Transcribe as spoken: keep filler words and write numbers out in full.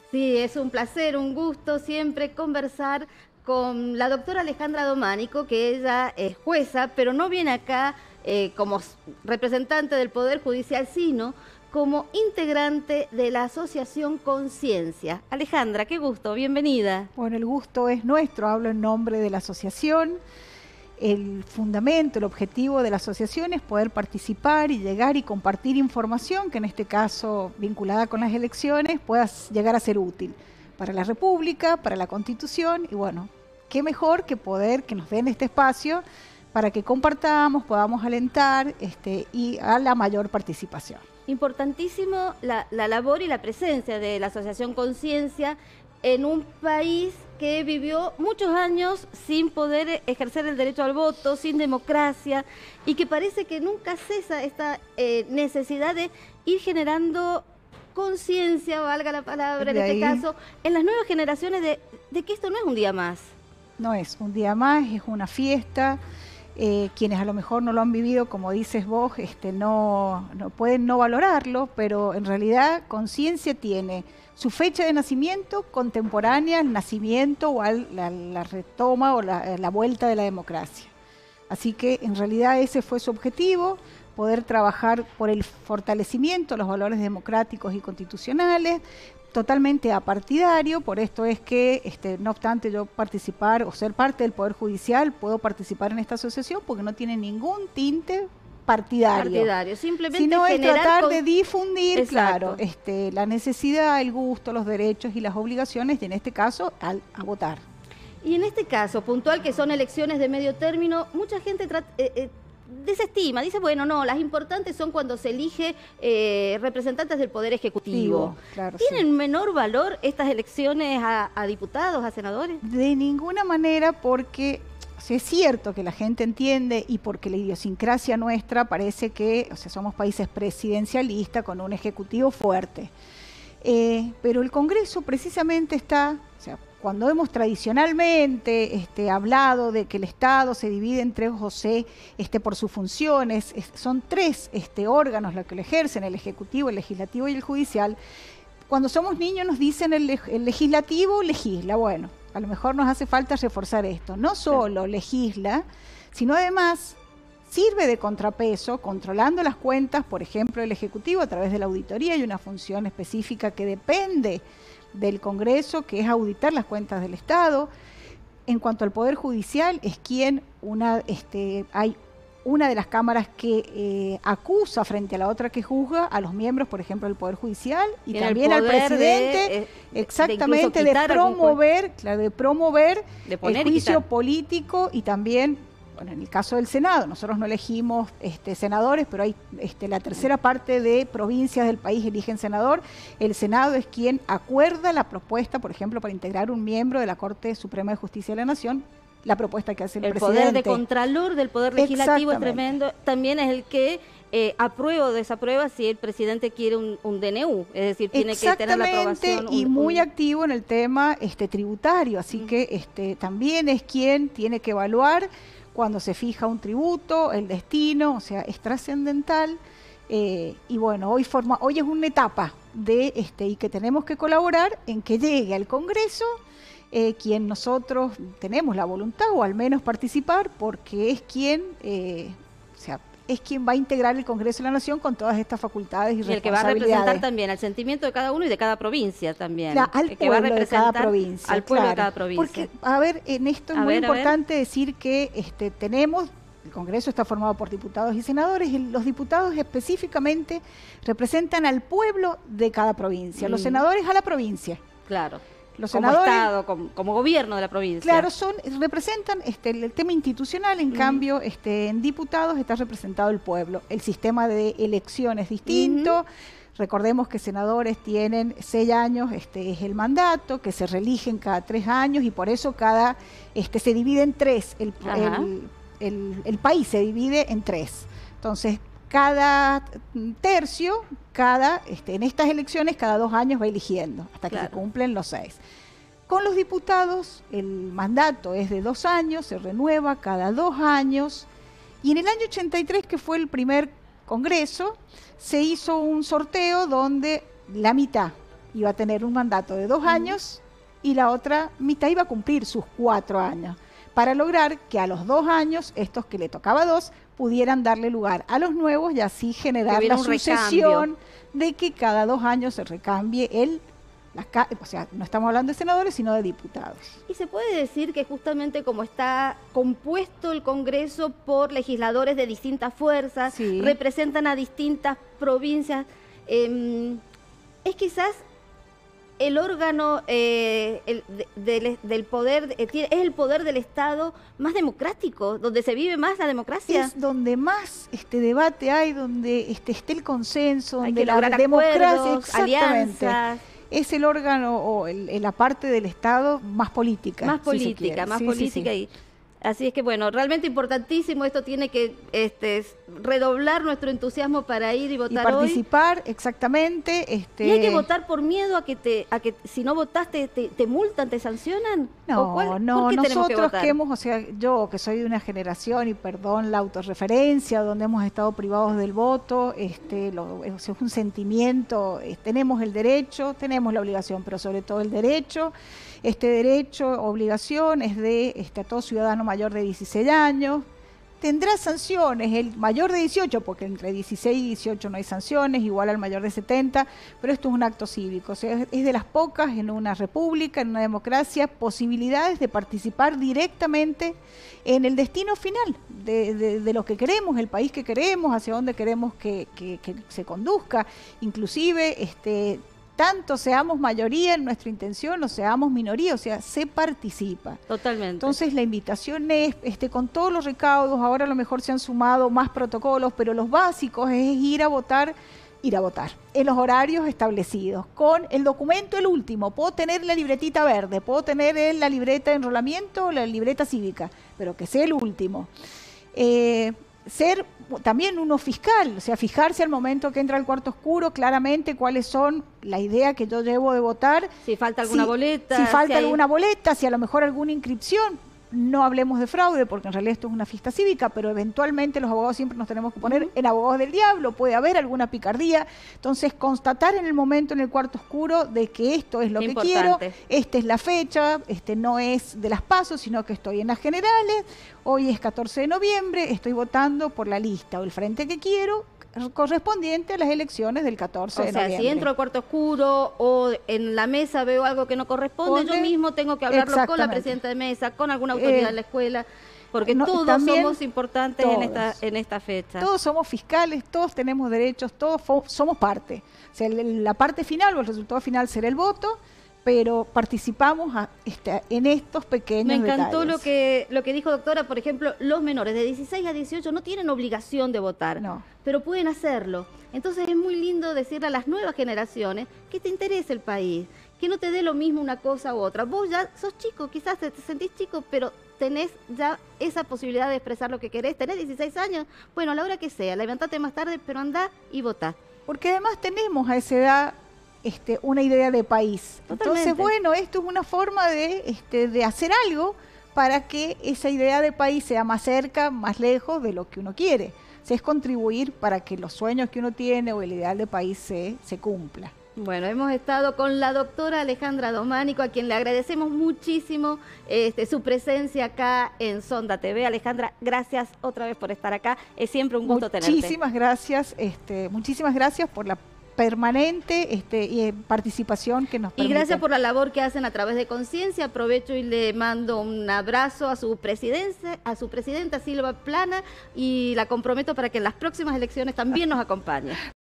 Sí, es un placer, un gusto siempre conversar con la doctora Alejandra Dománico, que ella es jueza, pero no viene acá eh, como s- representante del Poder Judicial, sino como integrante de la Asociación Conciencia. Alejandra, qué gusto, bienvenida. Bueno, el gusto es nuestro, hablo en nombre de la asociación. El fundamento, el objetivo de la asociación es poder participar y llegar y compartir información que en este caso, vinculada con las elecciones, pueda llegar a ser útil para la República, para la Constitución y bueno, qué mejor que poder que nos den este espacio para que compartamos, podamos alentar este, y a la mayor participación. Importantísimo la, la labor y la presencia de la Asociación Conciencia en un país que vivió muchos años sin poder ejercer el derecho al voto, sin democracia, y que parece que nunca cesa esta eh, necesidad de ir generando conciencia, valga la palabra en De este ahí, caso, en las nuevas generaciones de, de que esto no es un día más. no es un día más, es una fiesta. Eh, quienes a lo mejor no lo han vivido, como dices vos, este, no, no pueden no valorarlo, pero en realidad conciencia tiene su fecha de nacimiento contemporánea al nacimiento o a la, la retoma o la, la vuelta de la democracia. Así que en realidad ese fue su objetivo, poder trabajar por el fortalecimiento de los valores democráticos y constitucionales, totalmente apartidario. Por esto es que, este, no obstante yo participar o ser parte del Poder Judicial, puedo participar en esta asociación porque no tiene ningún tinte partidario. Partidario, simplemente Sino es generar tratar con... de difundir, Exacto. claro, este, la necesidad, el gusto, los derechos y las obligaciones, y en este caso, al, a votar. Y en este caso puntual, que son elecciones de medio término, mucha gente trata... Eh, eh, desestima, dice, bueno, no, las importantes son cuando se elige eh, representantes del Poder Ejecutivo. Claro, ¿Tienen sí. menor valor estas elecciones a, a diputados, a senadores? De ninguna manera, porque o sea, es cierto que la gente entiende y porque la idiosincrasia nuestra parece que, o sea, somos países presidencialistas con un ejecutivo fuerte. Eh, pero el Congreso precisamente está, o sea, cuando hemos tradicionalmente este, hablado de que el Estado se divide en tres o C este, por sus funciones, es, son tres este, órganos los que lo ejercen, el Ejecutivo, el Legislativo y el Judicial. Cuando somos niños nos dicen el, el Legislativo legisla, bueno, a lo mejor nos hace falta reforzar esto, no solo legisla, sino además sirve de contrapeso, controlando las cuentas, por ejemplo, el Ejecutivo a través de la auditoría, hay una función específica que depende del Congreso, que es auditar las cuentas del Estado. En cuanto al Poder Judicial, es quien una, este, hay una de las cámaras que eh, acusa frente a la otra que juzga a los miembros, por ejemplo, del Poder Judicial y Tiene también al presidente, de, eh, exactamente, de, de promover, claro, de promover de poner el juicio político y también, bueno, en el caso del Senado, nosotros no elegimos este, senadores, pero hay este, la tercera parte de provincias del país eligen senador. El Senado es quien acuerda la propuesta, por ejemplo, para integrar un miembro de la Corte Suprema de Justicia de la Nación, la propuesta que hace el, el presidente. El poder de contralor del Poder Legislativo es tremendo, también es el que eh, aprueba o desaprueba si el presidente quiere un, un D N U, es decir, tiene que tener la aprobación. Y un, muy un... activo en el tema este, tributario, así mm. que este, también es quien tiene que evaluar cuando se fija un tributo, el destino, o sea, es trascendental. Eh, y bueno, hoy, forma, hoy es una etapa de este, y que tenemos que colaborar en que llegue al Congreso eh, quien nosotros tenemos la voluntad, o al menos participar, porque es quien, eh, o sea, es quien va a integrar el Congreso de la Nación con todas estas facultades y, y responsabilidades. El que va a representar también al sentimiento de cada uno y de cada provincia también. La, al el pueblo que va a de cada provincia. Al pueblo claro. de cada provincia. Porque, a ver, en esto es a muy ver, importante decir que este, tenemos, el Congreso está formado por diputados y senadores, y los diputados específicamente representan al pueblo de cada provincia, mm. los senadores a la provincia. Claro. Los como senadores, Estado, como, como gobierno de la provincia. Claro, son, representan este, el, el tema institucional, en uh-huh. cambio, este, en diputados está representado el pueblo. El sistema de elección es distinto. Uh-huh. Recordemos que senadores tienen seis años, este es el mandato, que se reeligen cada tres años y por eso cada, este, se divide en tres. El, el, el, el país se divide en tres. Entonces, cada tercio, cada, este, en estas elecciones, cada dos años va eligiendo, hasta que claro. se cumplen los seis. Con los diputados, el mandato es de dos años, se renueva cada dos años, y en el año ochenta y tres, que fue el primer congreso, se hizo un sorteo donde la mitad iba a tener un mandato de dos años y la otra mitad iba a cumplir sus cuatro años, para lograr que a los dos años, estos que le tocaba dos, pudieran darle lugar a los nuevos y así generar la sucesión de que cada dos años se recambie el, la, o sea, no estamos hablando de senadores, sino de diputados. Y se puede decir que justamente como está compuesto el Congreso por legisladores de distintas fuerzas, sí, representan a distintas provincias, eh, es quizás el órgano eh, el, de, de, del poder, eh, es el poder del Estado más democrático, donde se vive más la democracia. Es donde más este debate hay, donde este, esté el consenso, hay donde que la lograr democracia, acuerdos, alianzas. Es el órgano o el, la parte del Estado más política. Más política, si más sí, política. Sí, sí. Y, así es que bueno, realmente importantísimo, esto tiene que este, redoblar nuestro entusiasmo para ir y votar y participar, hoy. Exactamente. Este... ¿Y hay que votar por miedo a que te, a que si no votaste te, te multan, te sancionan? No, cuál, no, nosotros que, que hemos, o sea, yo que soy de una generación, y perdón la autorreferencia, donde hemos estado privados del voto, este, lo, es un sentimiento, eh, tenemos el derecho, tenemos la obligación, pero sobre todo el derecho. Este derecho, obligación, es de este, a todo ciudadano mayor de dieciséis años. Tendrá sanciones, el mayor de dieciocho, porque entre dieciséis y dieciocho no hay sanciones, igual al mayor de setenta, pero esto es un acto cívico, o sea, es de las pocas en una república, en una democracia, posibilidades de participar directamente en el destino final de, de, de lo que queremos, el país que queremos, hacia dónde queremos que, que, que se conduzca, inclusive este tanto seamos mayoría en nuestra intención o seamos minoría, o sea, se participa. Totalmente. Entonces la invitación es, este, con todos los recaudos, ahora a lo mejor se han sumado más protocolos, pero los básicos es ir a votar, ir a votar, en los horarios establecidos, con el documento el último. Puedo tener la libretita verde, puedo tener la libreta de enrolamiento o la libreta cívica, pero que sea el último. Eh, ser también uno fiscal, o sea, fijarse al momento que entra al cuarto oscuro claramente cuáles son la idea que yo llevo de votar. Si falta alguna si, boleta. Si falta si hay... alguna boleta, si a lo mejor alguna inscripción. No hablemos de fraude porque en realidad esto es una fiesta cívica, pero eventualmente los abogados siempre nos tenemos que poner en abogados del diablo, puede haber alguna picardía. Entonces, constatar en el momento en el cuarto oscuro de que esto es lo que quiero, esta es la fecha, este no es de las pasos, sino que estoy en las generales, hoy es catorce de noviembre, estoy votando por la lista o el frente que quiero, correspondiente a las elecciones del catorce de noviembre. O sea, si entro al cuarto oscuro o en la mesa veo algo que no corresponde, Pone, yo mismo tengo que hablarlo con la presidenta de mesa, con alguna autoridad eh, de la escuela, porque no, todos somos importantes todos, en esta en esta fecha. Todos somos fiscales, todos tenemos derechos, todos somos parte. O sea, la parte final o el resultado final será el voto, pero participamos a, este, en estos pequeños Me encantó detalles. lo que lo que dijo doctora, por ejemplo, los menores de dieciséis a dieciocho no tienen obligación de votar, no. pero pueden hacerlo. Entonces es muy lindo decirle a las nuevas generaciones que te interese el país, que no te dé lo mismo una cosa u otra. Vos ya sos chico, quizás te, te sentís chico, pero tenés ya esa posibilidad de expresar lo que querés. Tenés dieciséis años, bueno, a la hora que sea, levantate más tarde, pero andá y votá. Porque además tenemos a esa edad Este, una idea de país. Totalmente. Entonces, bueno, esto es una forma de, este, de hacer algo para que esa idea de país sea más cerca, más lejos de lo que uno quiere. O sea, es contribuir para que los sueños que uno tiene o el ideal de país se, se cumpla. Bueno, hemos estado con la doctora Alejandra Dománico, a quien le agradecemos muchísimo este, su presencia acá en Sonda T V. Alejandra, gracias otra vez por estar acá. Es siempre un gusto tenerte. Muchísimas gracias, este, muchísimas gracias por la permanente este, y participación que nos permite. Y gracias por la labor que hacen a través de Conciencia. Aprovecho y le mando un abrazo a su presidencia, a su presidenta Silva Plana, y la comprometo para que en las próximas elecciones también nos acompañe.